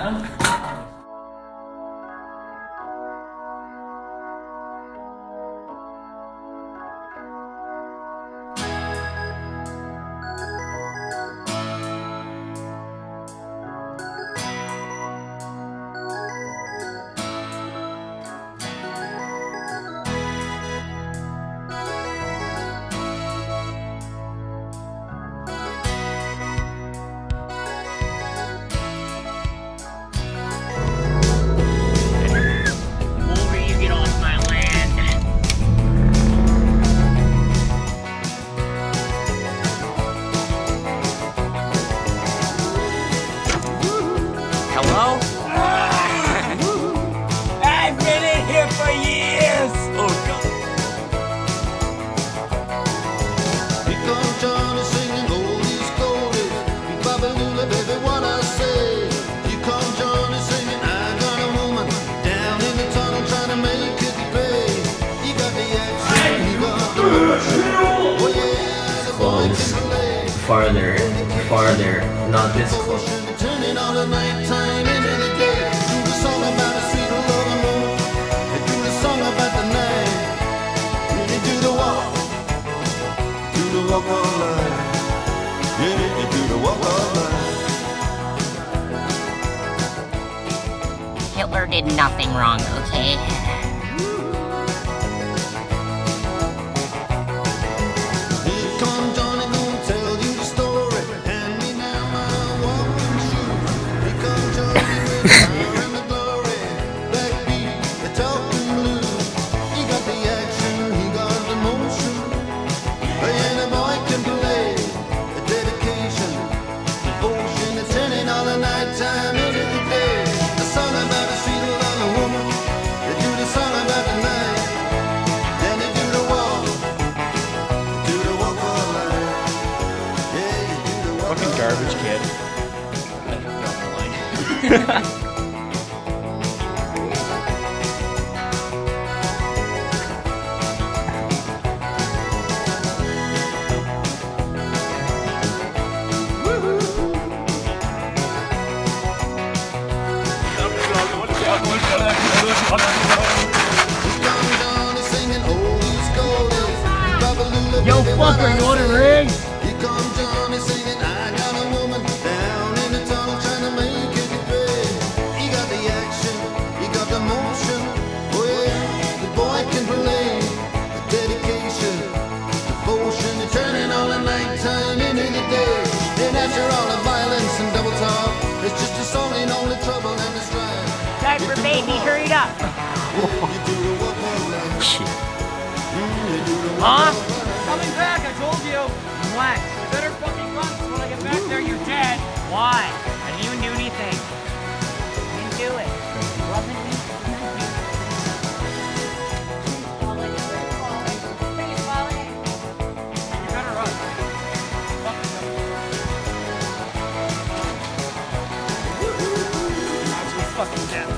Hello? I've been in here for years! Oh, God. Here comes Johnny singing oldies goldies. Babalula, baby, what I say. Here comes Johnny singing, I got a woman down in the tunnel trying to make it pay. He got the action, he got the motion. Oh yeah, the boy can play. Farther, not this close. Turning on the nighttime into the day. Do the song about a sweet love and moon. Do the song about the night. Really do the walk of life. Yeah, do the walk of life. Hitler did nothing wrong, okay? Here comes Johnny, gonna tell you the story. Hand me now my walking shoe. Here comes Johnny with the power and the glory. Backbeat, the talking blues. He got the action, he got the motion. And the boy can play a dedication, devotion. It's turning all the nighttime into the day. The song about a sweet little woman. They do the song about the night. Then they do the walk of life. Yeah, you do the walk Fucking of garbage kid. Johnny singing oldies goldies. Babalula, Yo, baby, fucker, what I you want a say. ring? Here comes Johnny singing, I got a woman down in the tunnel trying to make it pay. He got the action, he got the motion. Oh yeah, the boy can play the dedication, devotion. It's turning all the nighttime into the day. And after all the violence and double talk, it's just a song in all the trouble and the strife. Time for baby, hurry up! You do the walk of life. Shit. You do the walk Huh? of life. Coming back, I told you. What? You better fucking run, 'cause when I get back there, you're dead. Why? I didn't even do anything. I didn't do it. It wasn't me. You better run. Fucking fucking dead.